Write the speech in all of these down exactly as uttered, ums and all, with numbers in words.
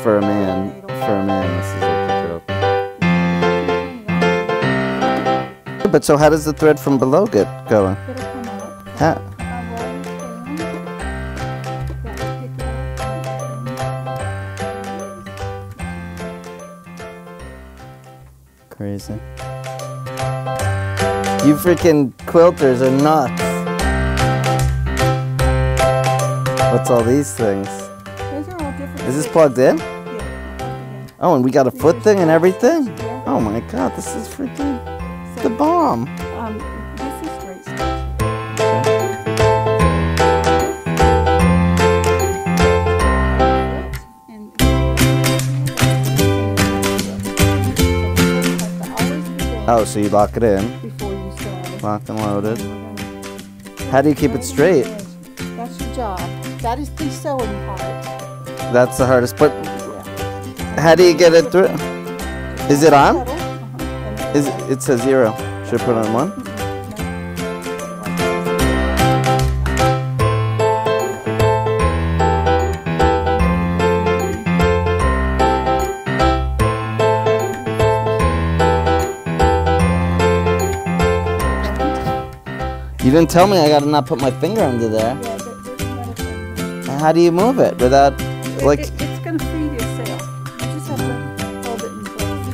for a man. For a man, this is like a joke. But so how does the thread from below get going? How? Crazy. You freaking quilters are nuts. What's all these things? Those are all different. Is this plugged in? Yeah. Oh, and we got a foot thing and everything? Oh my god, this is freaking the bomb. Um, this is straight stitch. Oh, so you lock it in. Before you start. Locked and loaded. How do you keep it straight? That's your job. That is the sewing part. That's the hardest, but how do you get it through? Is it on? Is it, it says zero. Should I put it on one? You didn't tell me I gotta not put my finger under there. Yeah, but How do you move it without, like... It, it's gonna feed itself. You just have to hold it in place.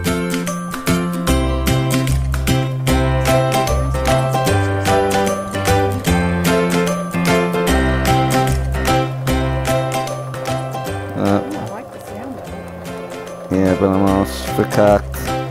Uh, I like the sound of it. yeah, but I'm all verkackt.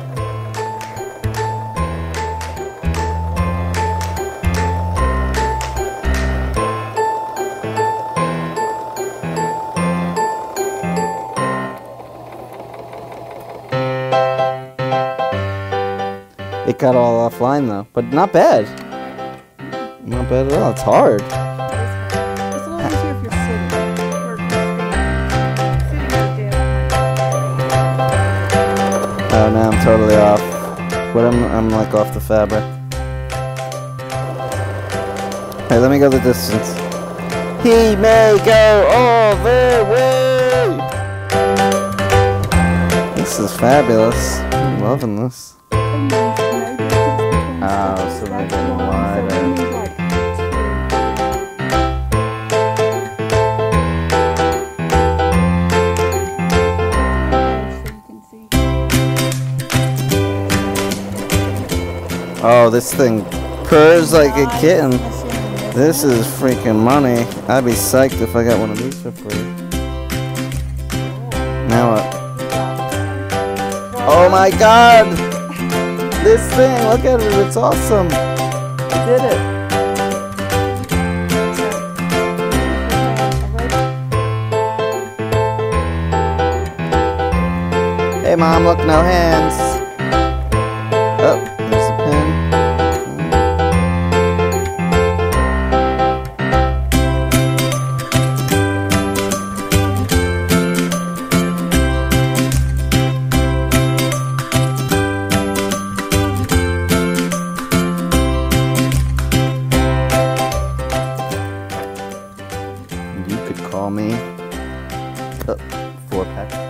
It got all offline though, but not bad. Not bad at all. It's hard. It's a little easier if you're sitting. Or sitting at a desk. Oh, now I'm totally off. But I'm, I'm like off the fabric. Hey, let me go the distance. He may go all the way. This is fabulous. I'm loving this. Oh, so they're getting wider. Oh, this thing purrs like a kitten. This is freaking money. I'd be psyched if I got one of these for free. Now what? Oh my god! This thing, look at it, it's awesome. I did it. Hey mom, look, no hands. Oh, there's the pin. You could call me uh, four pack.